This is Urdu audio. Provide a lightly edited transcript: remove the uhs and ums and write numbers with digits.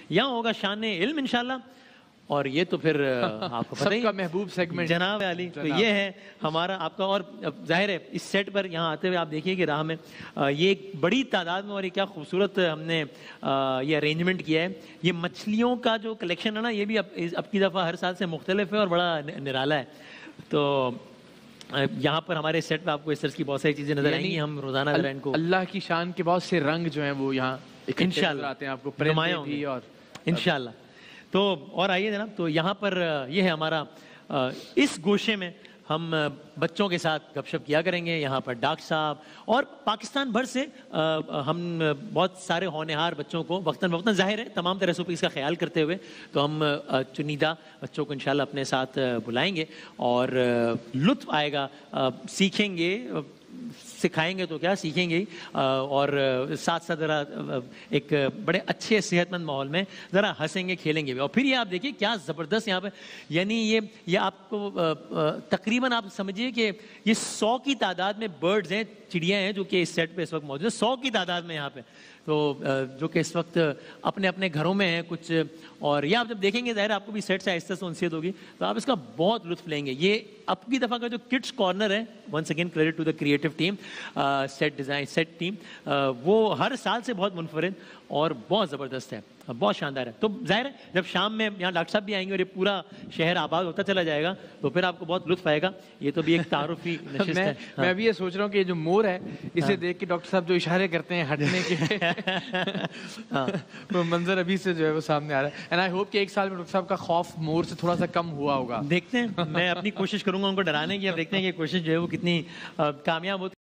یہاں ہوگا شان علم انشاءاللہ. اور یہ تو پھر آپ کو پتہ ہی سب کا محبوب سیگمنٹ جناب علی. تو یہ ہے ہمارا آپ کا. اور ظاہر ہے اس سیٹ پر یہاں آتے ہوئے آپ دیکھیے کہ راہ میں یہ ایک بڑی تعداد میں, اور یہ کیا خوبصورت ہم نے یہ ارینجمنٹ کیا ہے. یہ مچھلیوں کا جو کلیکشن ہے نا, یہ بھی اب کی دفعہ ہر سال سے مختلف ہے اور بڑا نرالا ہے. تو یہاں پر ہمارے سیٹ پہ آپ کو اس طرح کی بہت ساری چیزیں نظر آئیں گی. ہم روزانہ ان کو اللہ کی شان کے بہت سے رنگ جو ہیں وہ یہاں انشاءاللہ آتے ہیں آپ کو پرندے بھی اور انشاءاللہ. تو اور آئیے جناب, تو یہاں پر یہ ہے ہمارا اس گوشے میں ہم بچوں کے ساتھ گپ شپ کیا کریں گے. یہاں پر ڈاکٹر صاحب اور پاکستان بھر سے ہم بہت سارے ہونہار بچوں کو وقتاً فوقتاً, ظاہر ہے تمام طرح سے اس کا خیال کرتے ہوئے, تو ہم چنیدہ بچوں کو انشاءاللہ اپنے ساتھ بلائیں گے اور لطف آئے گا. سیکھیں گے, سکھائیں گے تو کیا سیکھیں گے, اور ساتھ ساتھ ذرا ایک بڑے اچھے صحت مند ماحول میں ذرا ہنسیں گے کھیلیں گے بھی. اور پھر یہ آپ دیکھیے کیا زبردست یہاں پہ, یعنی یہ آپ کو تقریباً آپ سمجھیے کہ یہ 100 کی تعداد میں برڈز ہیں, چڑیاں ہیں جو کہ اس سیٹ پہ اس وقت موجود ہیں, 100 کی تعداد میں یہاں پہ, تو جو کہ اس وقت اپنے اپنے گھروں میں ہیں کچھ. اور یہ آپ جب دیکھیں گے ظاہر آپ کو بھی سیٹ سے آہستہ سے انسیت ہوگی, تو آپ اس کا بہت لطف لیں گے. یہ اب کی دفعہ کا جو کڈس کارنر ہے, once again credit to the creative team, set design set team, وہ ہر سال سے بہت منفرد اور بہت زبردست ہے, بہت شاندار ہے. تو ظاہر ہے جب شام میں یہاں ڈاکٹر صاحب بھی آئیں گے اور یہ پورا شہر آباد ہوتا چلا جائے گا, تو پھر آپ کو بہت لطف آئے گا. یہ تو بھی ایک تعارفی نشست ہے. میں بھی یہ سوچ رہا ہوں کہ یہ جو مور ہے اسے دیکھ کے ڈاکٹر صاحب جو اشارے کرتے ہیں ہٹنے کے, وہ منظر ابھی سے جو ہے وہ سامنے آ رہا ہے. اینڈ آئی ہوپ کہ ایک سال میں ڈاکٹر صاحب کا خوف مور سے تھوڑا سا کم ہوا ہوگا. دیکھتے ہیں, میں اپنی کوشش کروں گا ان کو ڈرانے کی. اب دیکھتے ہیں کہ کوشش جو ہے وہ کتنی کامیاب ہوتی ہے.